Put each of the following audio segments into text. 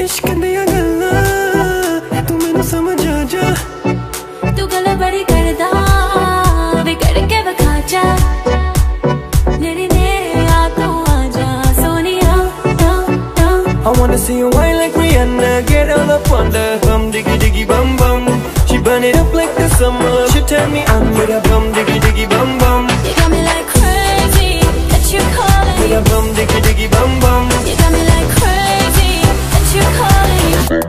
इश्क दियां गल्लां तू मैनू समझ आ जा। तू गल्लां बड़ी करदा वे करके विखा जा। मेरे नेड़े आ तू आ जा Sonia. I wanna see you whine like Rihanna, get all up on the bum diggy diggy bum bum. She burn it up like the summer. She turn me on with a bum diggy diggy bum bum. You got me like crazy that you're calling. With a bum diggy diggy bum bum. You got me like crazy that you're calling.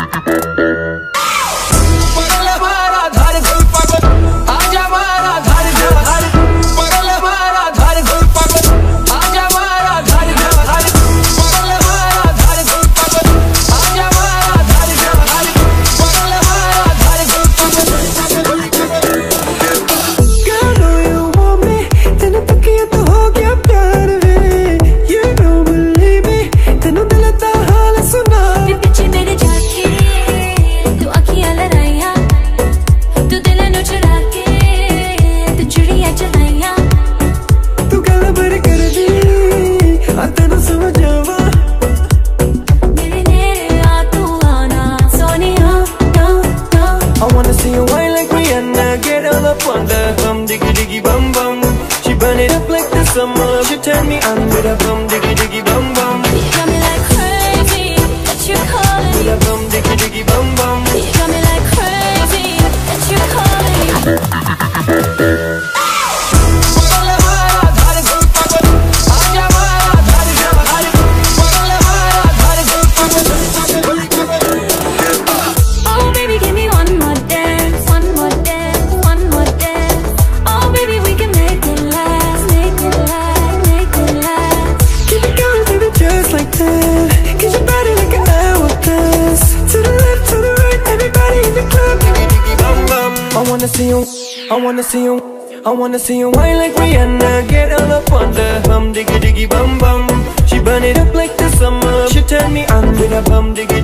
पगल हमारा धार धुर पागल, आजा हमारा धार धार। पगल हमारा धार धुर पागल, आजा हमारा धार धार। पगल हमारा धार धुर पागल, आजा हमारा धार धार। पगल हमारा धार धुर पागल। Girl, know you want me, तेनू तकिया तो हो गया प्यार वे। You don't believe me, तेनू दिल दा हाल सुना। वे पीछे मेरे जाके तू अखियां लड़ाइया। तू दिल नू चुरा के तू चिड़िया चलाइया। तू गल बड़ी कर दी आ तेनू समझ आवा। मेरे नेड़े आ तू आना Sonia. I wanna see you whine like Rihanna, get all up on the bum diggy diggy bum bum. She burn it up like the summer. She turn me on with a bum diggy diggy bum bum. You got me like crazy that you're calling. With a bum diggy diggy bum bum. You got me like crazy that you're calling. पगल हमारा धार धुर पागल, आजा हमारा धार धार। पगल हमारा धार धुर पागल। Oh baby, give me one more dance, one more dance, one more dance. Oh baby, we can make it last, make it last, make it last. Keep it going, baby, just like that. Get your body like an hourglass. To the left, to the right, everybody in the club. Diggy diggy bum bum. I wanna see you, I wanna see you, I wanna see you whine like Rihanna, get all up on the bum diggy diggy bum bum. She burn it up like the summer. She turn me on with a bum diggy